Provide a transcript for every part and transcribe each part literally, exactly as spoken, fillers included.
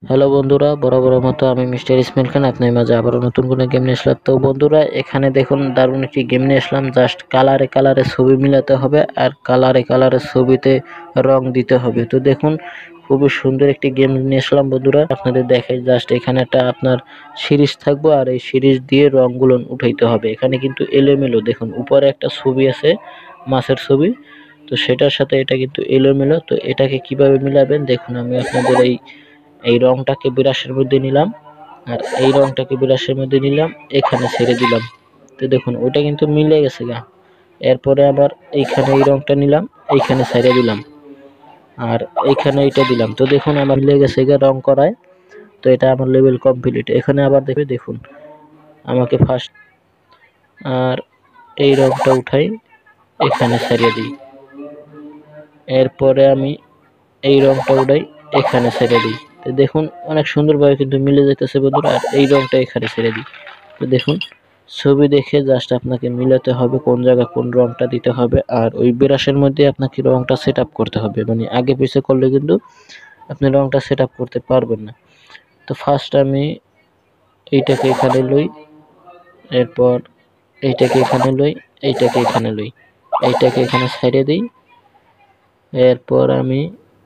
Hello বন্ধুরা, বরাবরের মতো আমি মিস্টার ইসমাইল খান আপনার মাঝে আবারও নতুন কোনো গেম নিয়ে আসলাম। তো বন্ধুরা, এখানে দেখুন দারুণ একটি গেম নিয়ে আসলাম। জাস্ট কালারে কালারে ছবি মিলাতে হবে আর কালারে কালারে ছবিতে রং দিতে হবে। তো দেখুন, খুবই সুন্দর একটি গেম নিয়ে আসলাম বন্ধুরা, আপনাদের দেখাই। জাস্ট এখানে একটা আপনার সিরিজ থাকবো আর এই সিরিজ দিয়ে রংগুলো উঠাইতে হবে। এখানে কিন্তু এলোমেলো, দেখুন উপরে একটা ছবি আছে, মাছের ছবি। তো সেটার সাথে এটা কিন্তু এলোমেলো। তো এটাকে কিভাবে মিলাবেন দেখুন, আমি আপনাদের এই এই রংটাকে ব্রাশের মধ্যে নিলাম আর এই রংটাকে ব্রাশের মধ্যে নিলাম, এখানে ছেড়ে দিলাম। তো দেখুন ওটা কিন্তু মিলে গেছে গা। এরপরে আবার এইখানে এই রংটা নিলাম, এইখানে ছেড়ে দিলাম আর এইখানে এটা দিলাম। তো দেখুন আমার মিলে গেছে গা রং করায়। তো এটা আমার লেভেল কমপ্লিট। এখানে আবার দেখবে, দেখুন আমাকে ফার্স্ট আর এই রংটা উঠাই, এখানে ছেড়ে দিই। এরপরে আমি এই রংটা উঠাই, এখানে ছেড়ে দিই। তো দেখুন অনেক সুন্দরভাবে কিন্তু মিলে যেতেছে বন্ধুরা। আর এই রংটা এখানে ছেড়ে দিই। তো দেখুন ছবি দেখে জাস্ট আপনাকে মিলাতে হবে কোন জায়গায় কোন রংটা দিতে হবে। আর ওই ব্রাশের মধ্যে আপনাকে রংটা সেট আপ করতে হবে, মানে আগে পিছে করলে কিন্তু আপনি রংটা সেট আপ করতে পারবেন না। তো ফার্স্ট আমি এইটাকে এখানে লই, এরপর এইটাকে এখানে লই, এইটাকে এখানে লই, এইটাকে এখানে ছেড়ে দিই। এরপর আমি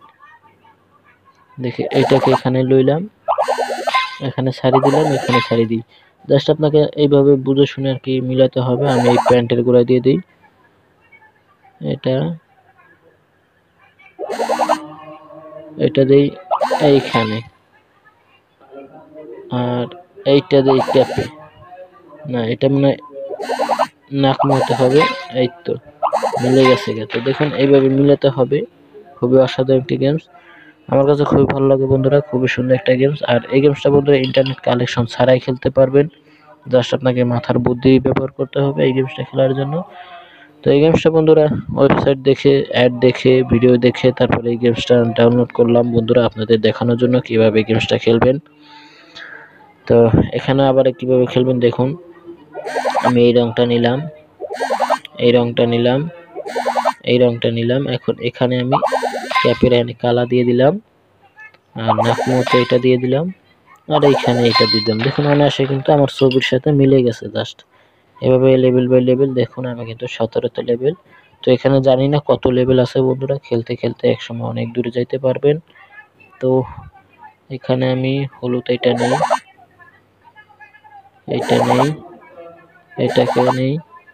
দেখি এইটাকে এখানে লইলাম, এখানে ছাড়ি দিলাম, এখানে ছাড়ি দিই। জাস্ট আপনাকে এইভাবে বুঝে শুনে আর কি মিলাতে হবে। আমি এই প্যান্টের গোড়া দিয়ে দিই, এটা এটা দিই এইখানে, আর এইটা দিই ক্যাপে। না, এটা মানে নাক মতে হবে। এই তো মিলে গেছে। তো দেখুন এইভাবে মিলাতে হবে। খুবই অসাধারণ একটি গেমস, আমার কাছে খুবই ভালো লাগে বন্ধুরা। খুবই সুন্দর একটা গেমস। আর এই গেমসটা বন্ধুরা ইন্টারনেট কানেকশন ছাড়াই খেলতে পারবেন। জাস্ট আপনাকে মাথার বুদ্ধি ব্যবহার করতে হবে এই গেমসটা খেলার জন্য। তো এই গেমসটা বন্ধুরা ওয়েবসাইট দেখে, অ্যাড দেখে, ভিডিও দেখে তারপরে এই গেমসটা ডাউনলোড করলাম বন্ধুরা, আপনাদের দেখানোর জন্য কিভাবে গেমসটা খেলবেন। তো এখানে আবার কিভাবে খেলবেন দেখুন, আমি এই রংটা নিলাম, এই রংটা নিলাম, এই রংটা নিলাম। এখন এখানে আমি ক্যাপের কালা দিয়ে দিলাম আর নাক মতো এটা দিয়ে দিলাম আর এইখানে এটা দিয়ে দিলাম। দেখুন অনায়াসে কিন্তু আমার ছবির সাথে মিলে গেছে। জাস্ট এভাবে লেভেল বাই লেভেল দেখুন, আমি কিন্তু সতেরোতে লেভেল। তো এখানে জানি না কত লেভেল আছে বন্ধুরা, খেলতে খেলতে একসময় অনেক দূরে যাইতে পারবেন। তো এখানে আমি হলুদ এটা নেই, এটা নেই, এটাকে নেই,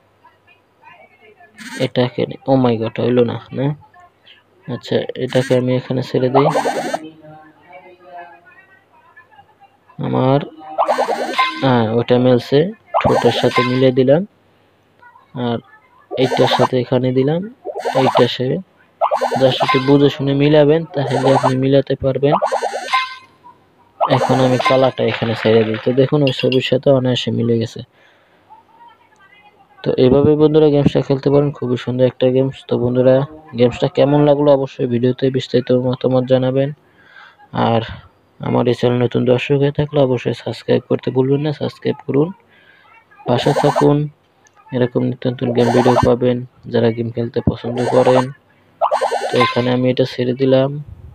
এটাকে নেই। ও মাই গড, হইলো না না আচ্ছা, এটাকে আমি এখানে ছেড়ে দিই। আমার হ্যাঁ ওটা মেলছে, ঠোঁটের সাথে মিলে দিলাম আর এইটার সাথে এখানে দিলাম, এইটা সে জাস্ট একটু বুঝে শুনে মিলাবেন, তাহলে আপনি মিলাতে পারবেন। এখন আমি কালারটা এখানে ছেড়ে দিই। তো দেখুন ওই ছবির সাথে অনায়াসে মিলে গেছে। তো এইভাবে বন্ধুরা গেমসটা খেলতে পারেন, খুবই সুন্দর একটা গেমস। তো বন্ধুরা গেমসটা কেমন লাগলো অবশ্যই ভিডিওতে বিস্তারিত মতামত জানাবেন। আর আমার এই চ্যানেল নতুন দর্শক হয়ে থাকলে অবশ্যই সাবস্ক্রাইব করতে ভুলবেন না, সাবস্ক্রাইব করুন, পাশে থাকুন। এরকম নিত্য নতুন গেম ভিডিও পাবেন যারা গেম খেলতে পছন্দ করেন। তো এখানে আমি এটা ছেড়ে দিলাম,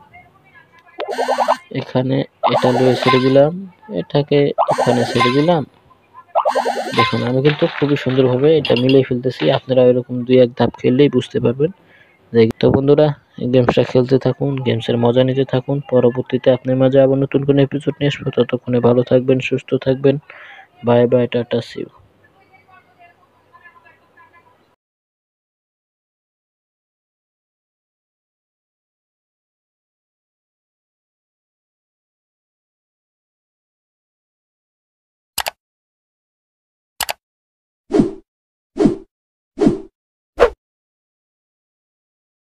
এখানে এটা লয়ে ছেড়ে দিলাম, এটাকে এখানে ছেড়ে দিলাম। দেখুন আমি কিন্তু খুবই সুন্দরভাবে এটা মিলিয়ে ফেলতেছি। আপনারা এরকম দুই এক ধাপ খেললেই বুঝতে পারবেন। তো বন্ধুরা গেমসটা খেলতে থাকুন, গেমসের মজা নিতে থাকুন। পরবর্তীতে আপনার মাঝে আবার নতুন কোনো এপিসোড নিয়ে আসবো। ততক্ষণে ভালো থাকবেন, সুস্থ থাকবেন। Bye bye, tata, see you.